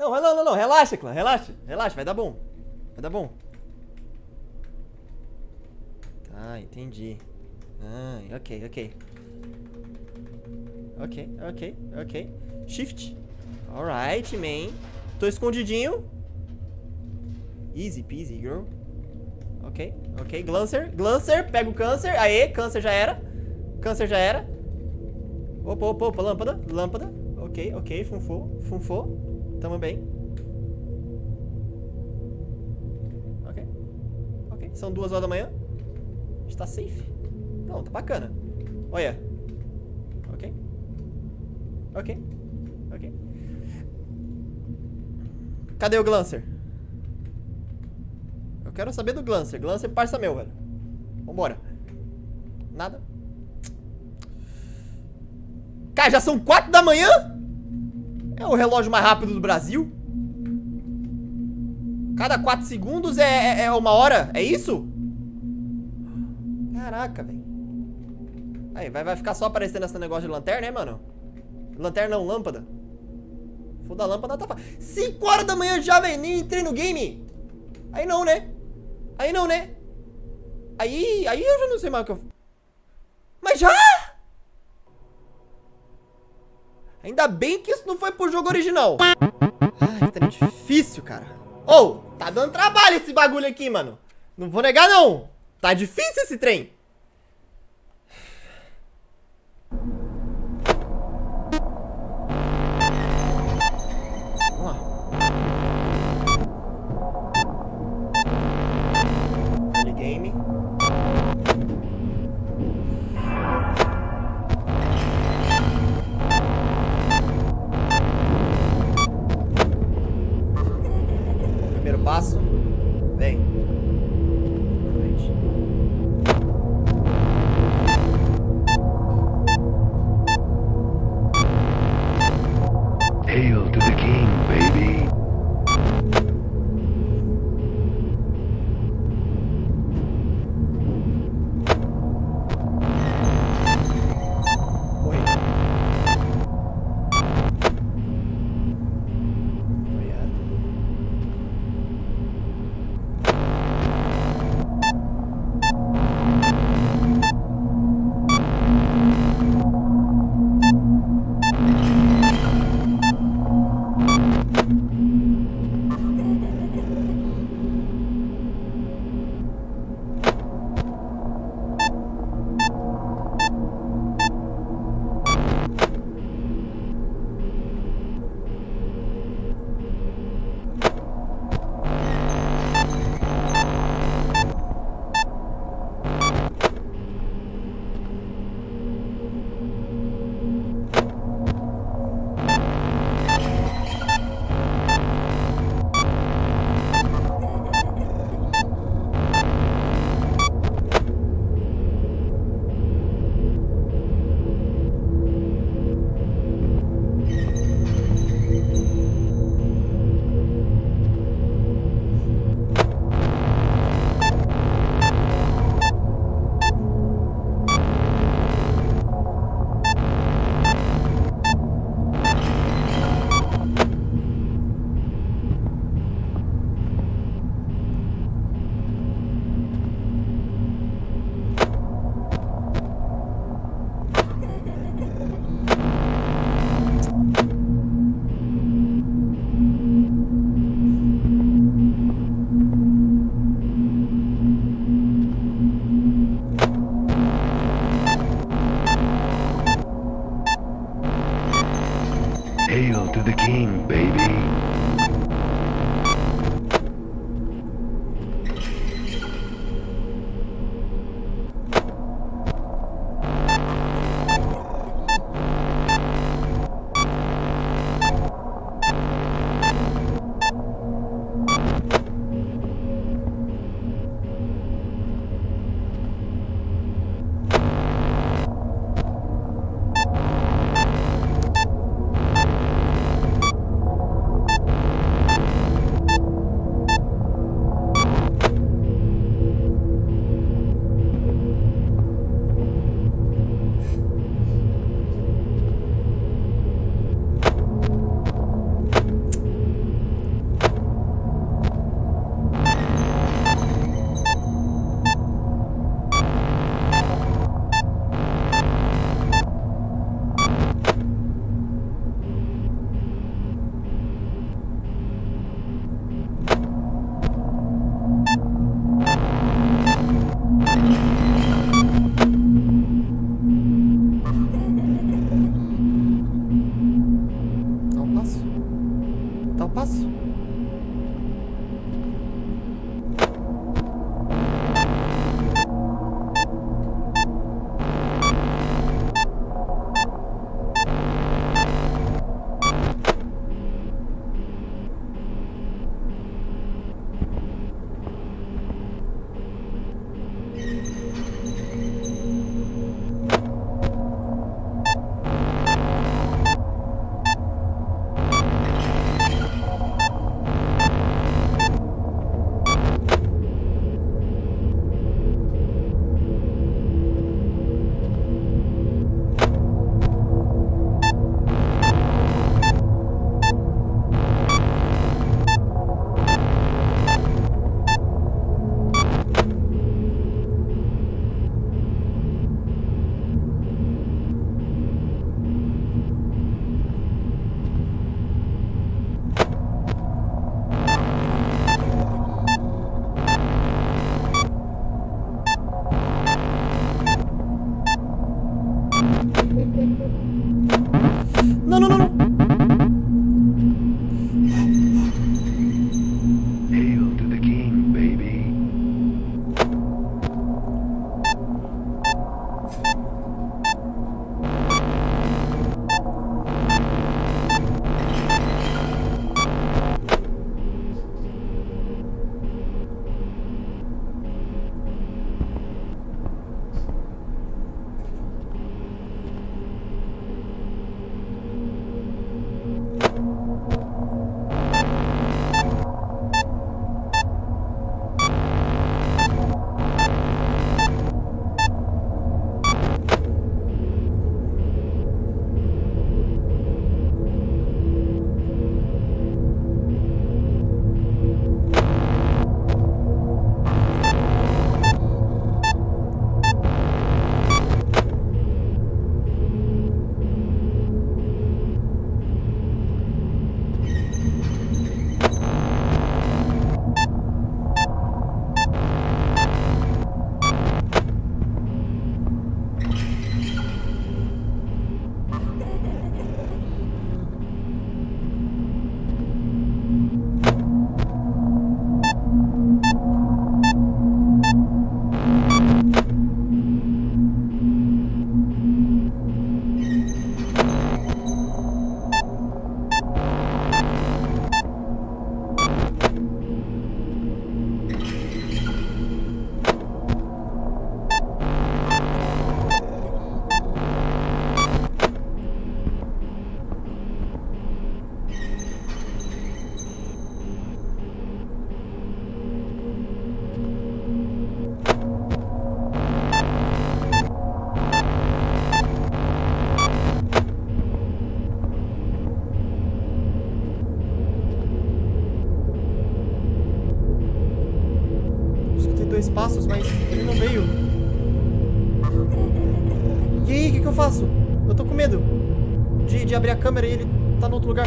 Não, relaxa, clã, relaxa, vai dar bom. Vai dar bom. Tá, entendi. Ok. Ok. Shift. Alright, man. Tô escondidinho. Easy peasy, girl. Ok. Glancer, pega o câncer. Aê, câncer já era. Opa, lâmpada. Ok, funfou. Tamo bem. Ok, são 2 horas da manhã. A gente tá safe. Não, tá bacana. Olha. Ok. Cadê o Glancer? Eu quero saber do Glancer. Glancer, parça meu, velho. Vambora. Nada. Cara, já são 4 da manhã? É o relógio mais rápido do Brasil. Cada 4 segundos é 1 hora. É isso? Caraca, velho. Aí, vai ficar só aparecendo esse negócio de lanterna, né, mano? Lanterna não, lâmpada. Foda a lâmpada, tá... 5 horas da manhã já, velho. Nem entrei no game. Aí não, né? Aí eu já não sei mais o que eu... Mas já? Ainda bem que isso não foi pro jogo original. Ai, tá difícil, cara. Tá dando trabalho esse bagulho aqui, mano. Não vou negar, não. Tá difícil esse trem. Vamos lá. Early game. Primeiro passo. Vem. Hail to the king, baby. Morri. Hail to the king, baby. Apertar o passo. Não, não, não, não. Hail to the king, baby. Passos, mas ele não veio. E aí, o que eu faço? Eu tô com medo de abrir a câmera e ele tá no outro lugar.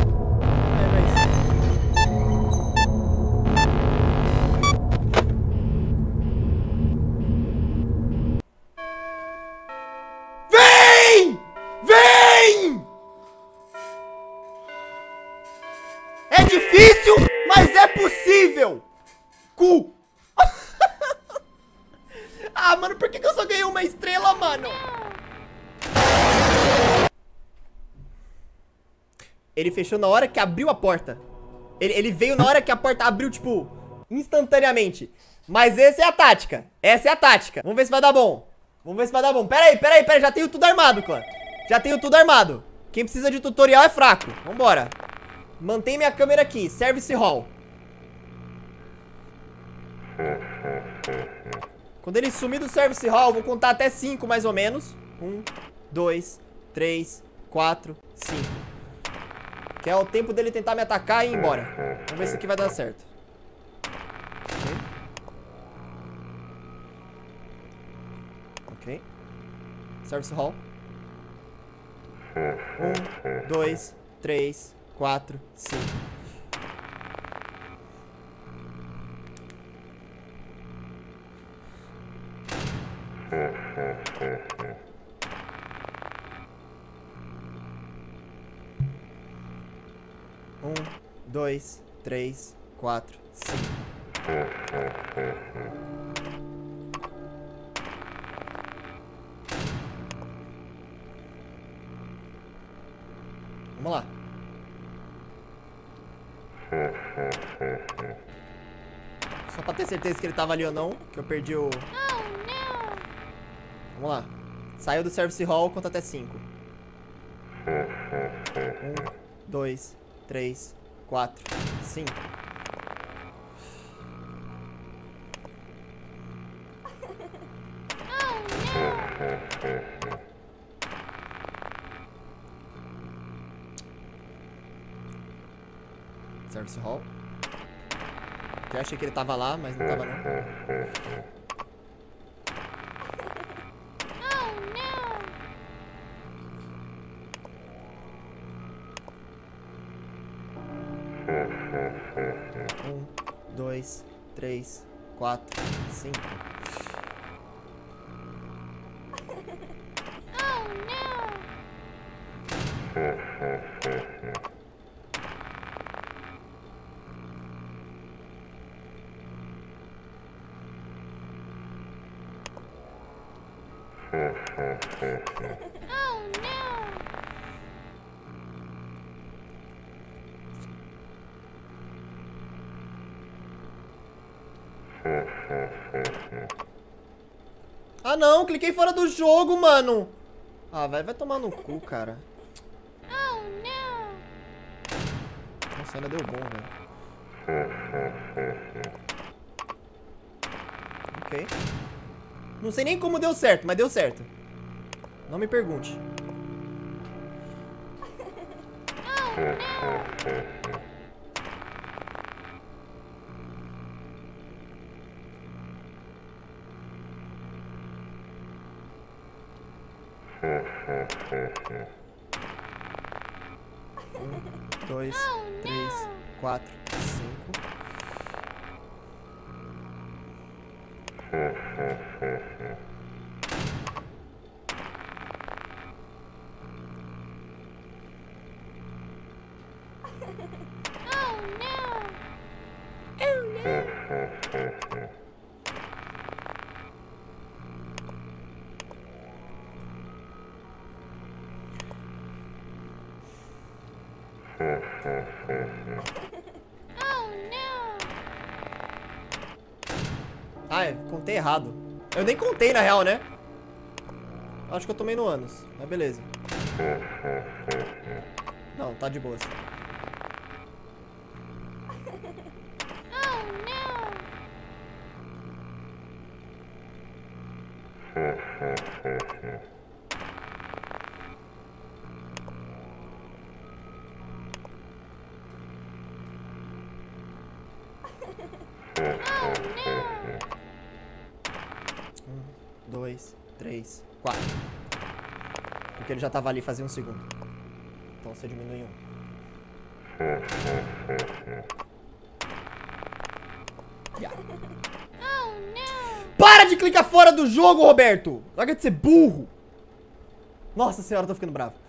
Vem! Vem! É difícil, mas é possível! Cu! Ah, mano, por que eu só ganhei uma estrela, mano? Ele fechou na hora que abriu a porta. Ele veio na hora que a porta abriu, tipo, instantaneamente. Mas essa é a tática. Essa é a tática. Vamos ver se vai dar bom. Vamos ver se vai dar bom. Pera aí. Já tenho tudo armado, clã. Já tenho tudo armado. Quem precisa de tutorial é fraco. Vambora. Mantém minha câmera aqui. Service Hall. Quando ele sumir do Service Hall, eu vou contar até 5 mais ou menos. 1, 2, 3, 4, 5. Que é o tempo dele tentar me atacar e ir embora. Vamos ver se aqui vai dar certo. Ok. Service Hall. 1, 2, 3, 4, 5. 2, 3, 4, 5. Vamos lá. Só pra ter certeza que ele tava ali ou não, que eu perdi o... Vamos lá. Saiu do Service Hall, conta até 5. 1, 2, 3, 4, 5. Service Hall. Eu achei que ele tava lá, mas não tava não. Um, 2, 3, 4, 5. Ah não, cliquei fora do jogo, mano. Ah, vai tomar no cu, cara. Nossa, ainda deu bom, velho. Ok. Não sei nem como deu certo, mas deu certo. Não me pergunte. Um, 2, 3, 4, 5. Ah, contei errado. Eu nem contei na real, né? Acho que eu tomei no ânus, mas beleza. Não, tá de boas. Um, 2, 3, 4. Porque ele já tava ali fazia um segundo. Então você diminui um. Yeah. Para de clicar fora do jogo, Roberto! Larga de ser burro! Nossa senhora, eu tô ficando bravo.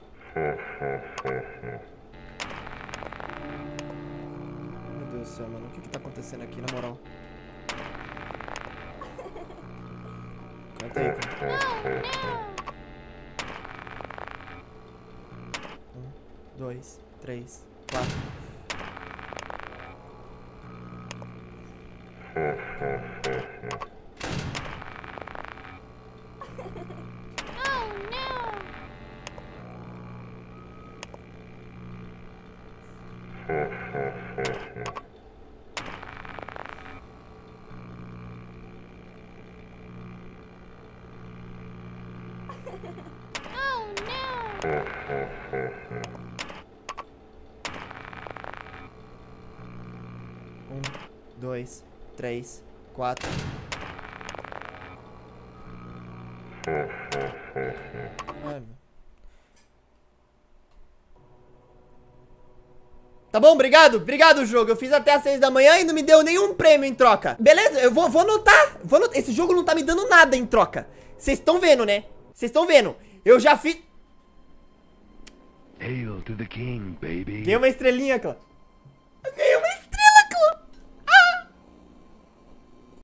Meu Deus do céu, mano. O que tá acontecendo aqui, na moral? Canta aí, cara. 1, 2, 3, 4. Um, 2, 3, 4. Tá bom, obrigado, obrigado jogo. Eu fiz até às 6 da manhã e não me deu nenhum prêmio em troca. Beleza, eu vou anotar. Esse jogo não tá me dando nada em troca. Vocês estão vendo, né? Vocês estão vendo. Eu já fiz... Hail to the king, baby. Ganhei uma estrelinha, cara.